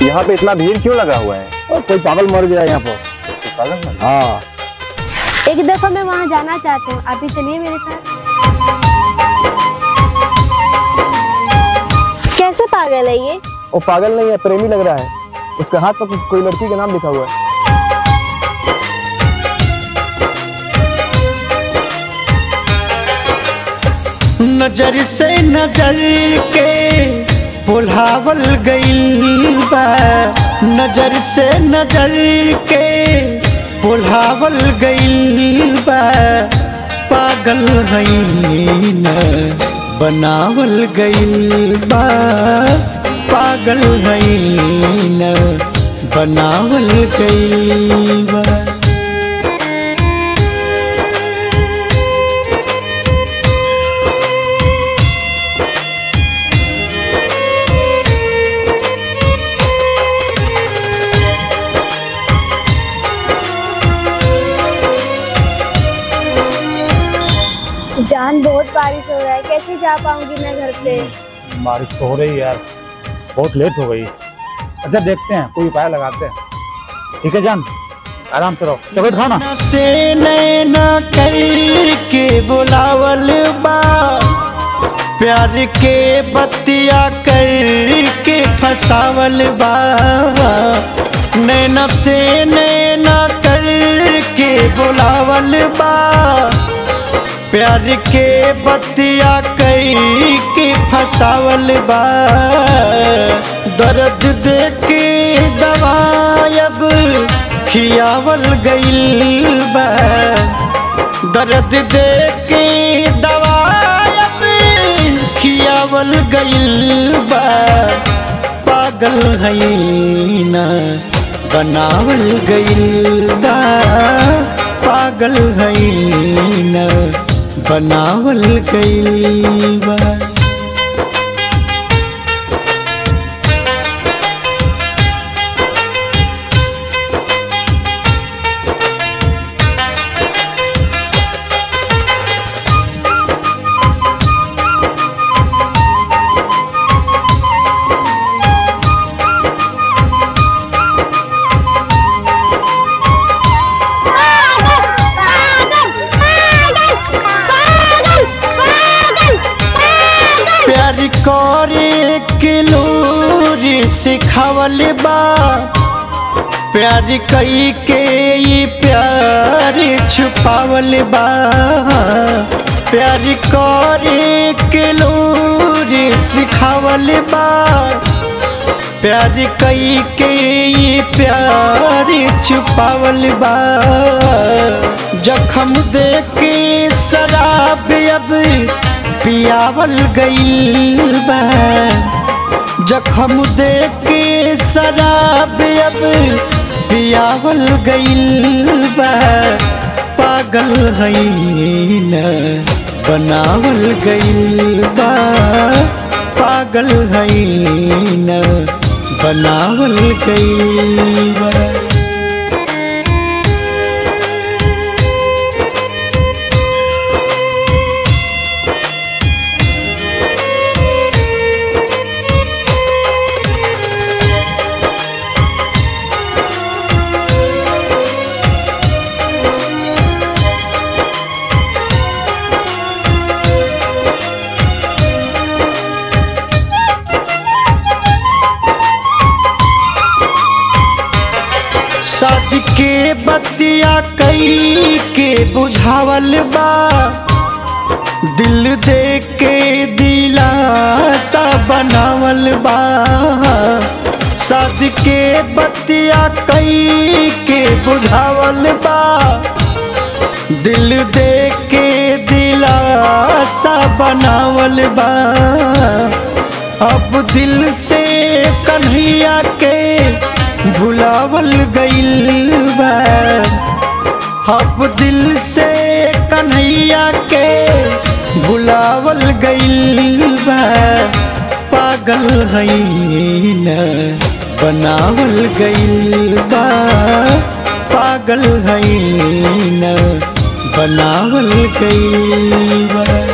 यहाँ पे इतना भीड़ क्यों लगा हुआ है? और कोई पागल मर गया यहाँ पर। पागल मर? हाँ। एक दफा मैं वहाँ जाना चाहती हूँ, आप भी चलिए मेरे साथ। कैसे पागल है ये? वो पागल नहीं है, प्रेमी लग रहा है। उसके हाथ पर कोई लड़की का नाम लिखा हुआ है। नजर से नजर के बुलावल गइल बा, नजर से नजर के बुलावल गइल बा, पागल हई न बनावल गइल बा, पागल हई न बनावल गइल बा। जान, बहुत बारिश हो रहा है, कैसे जा पाऊंगी मैं घर पे? बारिश तो हो रही है यार, बहुत लेट हो गई। अच्छा देखते हैं, कोई उपाय लगाते हैं। ठीक है जान, आराम से रहो, चॉकलेट खाओ ना। से नैना करके बुलावल बा, प्यार के बतिया करके फसावल बा, नैना से नैना करके बुलावल बा, प्यार के बतिया करके फसावल बा, दर्द दे के दवाई अब खियावल गइल बा, दर्द दे के दवाई अब खियावल गइल बा, पागल हई न बनावल गइल बा, पागल हई न बनावल गइल बा। करे के लोरी सिखावल बा, प्यार कई के ये प्यार छुपावल बा, प्यार करे के लोरी सिखावल बा, प्यार कई के ये प्यार छुपावल बा, जख्म दे के शराब अब पियावल गइल बा, जख्म दे के शराब अब पियावल गइल बा, पागल हई न बनावल गइल बा, पागल हई न बनावल गइल बा। साथ के बतिया कई के बुझावल बा, दिल दे के दिलासा बनावल बा, साथ के बतिया कई के बुझावल बा, दिल दे के दिलासा बनावल बा, अब दिल से कन्हैया के भुलावल गइल बा, अब दिल से कन्हैया के भुलावल गइल बा, पागल हई न बनावल गइल बा, पागल हई न बनावल गइल बा।